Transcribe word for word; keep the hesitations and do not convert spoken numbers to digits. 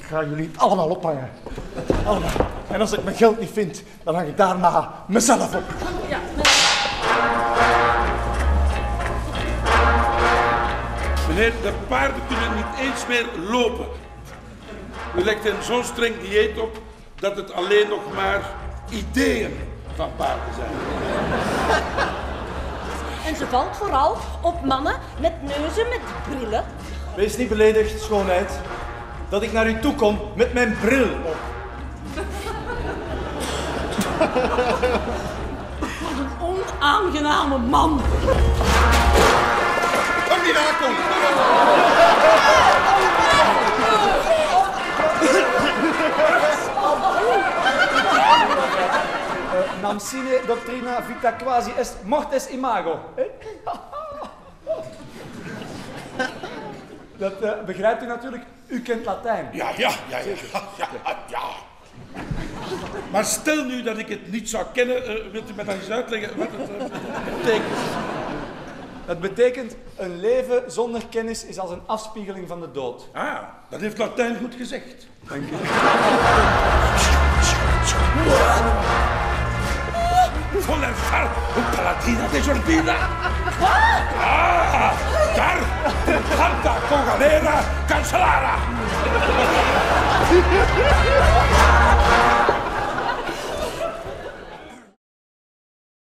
ga jullie het allemaal ophangen. Allemaal. En als ik mijn geld niet vind, dan hang ik daarna mezelf op. Ja, Meneer, de paarden kunnen niet eens meer lopen. U legt hen zo'n streng dieet op dat het alleen nog maar ideeën van paarden zijn. en ze valt vooral op mannen met neuzen met brillen. Wees niet beledigd, schoonheid, dat ik naar u toe kom met mijn bril op. Wat een onaangename man. Een mirakel! Uh, nam sine doctrina vita quasi est mortis imago. Dat uh, begrijpt u natuurlijk. U kent Latijn. Ja, ja, ja, ja, ja, ja, ja. Maar stel nu dat ik het niet zou kennen, uh, wilt u mij dan eens uitleggen wat het uh, betekent? Het betekent, een leven zonder kennis is als een afspiegeling van de dood. Ah, dat heeft Latijn goed gezegd. Dank u. Voller far un palatina de Jordina. Ah, daar, Santa Cogalera Cancellara.